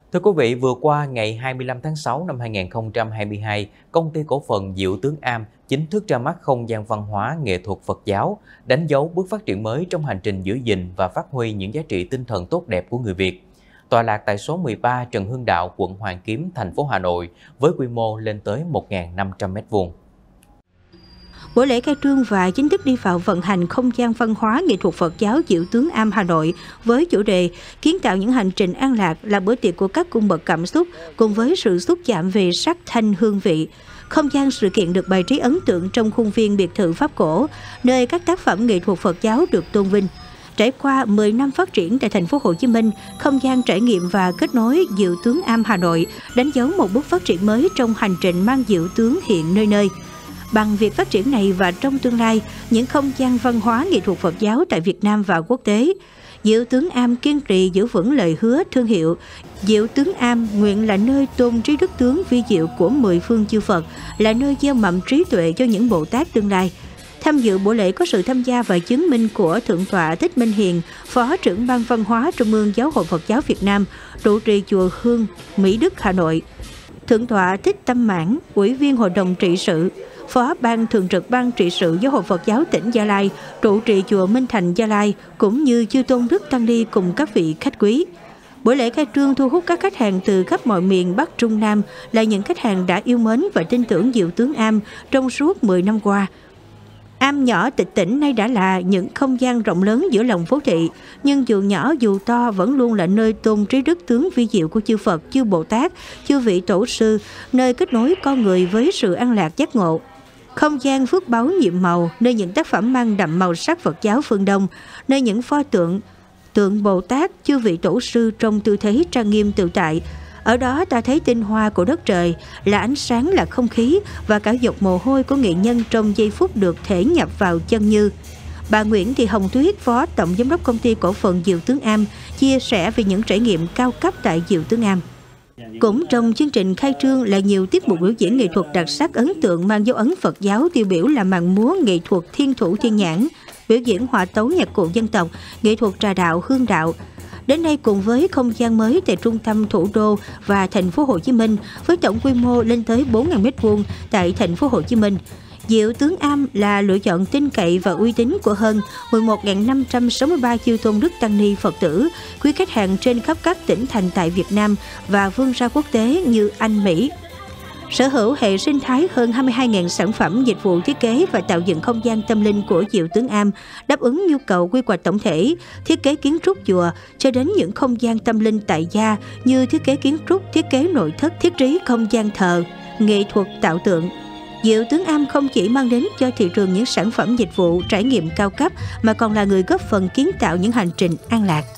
Thưa quý vị, vừa qua ngày 25 tháng 6 năm 2022, Công ty cổ phần Diệu Tướng Am chính thức ra mắt không gian văn hóa nghệ thuật Phật giáo, đánh dấu bước phát triển mới trong hành trình giữ gìn và phát huy những giá trị tinh thần tốt đẹp của người Việt. Tọa lạc tại số 13 Trần Hưng Đạo, quận Hoàn Kiếm, thành phố Hà Nội, với quy mô lên tới 1.500 m². Buổi lễ khai trương và chính thức đi vào vận hành không gian văn hóa nghệ thuật Phật giáo Diệu Tướng Am Hà Nội với chủ đề kiến tạo những hành trình an lạc là bữa tiệc của các cung bậc cảm xúc cùng với sự xúc chạm về sắc thanh hương vị. Không gian sự kiện được bày trí ấn tượng trong khuôn viên biệt thự Pháp cổ, nơi các tác phẩm nghệ thuật Phật giáo được tôn vinh. Trải qua 10 năm phát triển tại thành phố Hồ Chí Minh, không gian trải nghiệm và kết nối Diệu Tướng Am Hà Nội đánh dấu một bước phát triển mới trong hành trình mang diệu tướng hiện nơi nơi. Bằng việc phát triển này và trong tương lai, những không gian văn hóa nghệ thuật Phật giáo tại Việt Nam và quốc tế, Diệu Tướng Am kiên trì giữ vững lời hứa thương hiệu. Diệu Tướng Am nguyện là nơi tôn trí đức tướng vi diệu của 10 phương chư Phật, là nơi gieo mầm trí tuệ cho những Bồ Tát tương lai. Tham dự buổi lễ có sự tham gia và chứng minh của Thượng tọa Thích Minh Hiền, Phó trưởng Ban Văn hóa Trung ương Giáo hội Phật giáo Việt Nam, trụ trì chùa Hương, Mỹ Đức, Hà Nội. Thượng tọa Thích Tâm Mãn, Ủy viên Hội đồng trị sự, Phó Ban Thường trực Ban trị sự Giáo hội Phật giáo tỉnh Gia Lai, trụ trì chùa Minh Thành, Gia Lai, cũng như chư tôn đức tăng ni cùng các vị khách quý. Buổi lễ khai trương thu hút các khách hàng từ khắp mọi miền Bắc Trung Nam, là những khách hàng đã yêu mến và tin tưởng Diệu Tướng Am trong suốt 10 năm qua. Am nhỏ tịch tỉnh nay đã là những không gian rộng lớn giữa lòng phố thị, nhưng dù nhỏ dù to vẫn luôn là nơi tôn trí đức tướng vi diệu của chư Phật, chư Bồ Tát, chư vị tổ sư, nơi kết nối con người với sự an lạc giác ngộ. Không gian phước báu nhiệm màu, nơi những tác phẩm mang đậm màu sắc Phật giáo phương Đông, nơi những pho tượng Bồ Tát, chư vị tổ sư trong tư thế trang nghiêm tự tại. Ở đó ta thấy tinh hoa của đất trời, là ánh sáng, là không khí và cả giọt mồ hôi của nghệ nhân trong giây phút được thể nhập vào chân như. Bà Nguyễn Thị Hồng Tuyết, Phó Tổng Giám đốc Công ty Cổ phần Diệu Tướng Am, chia sẻ về những trải nghiệm cao cấp tại Diệu Tướng Am. Cũng trong chương trình khai trương là nhiều tiết mục biểu diễn nghệ thuật đặc sắc ấn tượng mang dấu ấn Phật giáo, tiêu biểu là màn múa nghệ thuật Thiên Thủ Thiên Nhãn, biểu diễn hòa tấu nhạc cụ dân tộc, nghệ thuật trà đạo, hương đạo. Đến nay cùng với không gian mới tại trung tâm thủ đô và thành phố Hồ Chí Minh với tổng quy mô lên tới 4.000 m² tại thành phố Hồ Chí Minh, Diệu Tướng Am là lựa chọn tin cậy và uy tín của hơn 11.563 chư tôn đức tăng ni Phật tử, quý khách hàng trên khắp các tỉnh thành tại Việt Nam và vươn ra quốc tế như Anh, Mỹ. Sở hữu hệ sinh thái hơn 22.000 sản phẩm, dịch vụ thiết kế và tạo dựng không gian tâm linh của Diệu Tướng Am, đáp ứng nhu cầu quy hoạch tổng thể, thiết kế kiến trúc chùa cho đến những không gian tâm linh tại gia như thiết kế kiến trúc, thiết kế nội thất, thiết trí không gian thờ, nghệ thuật tạo tượng. Diệu Tướng Am không chỉ mang đến cho thị trường những sản phẩm dịch vụ trải nghiệm cao cấp mà còn là người góp phần kiến tạo những hành trình an lạc.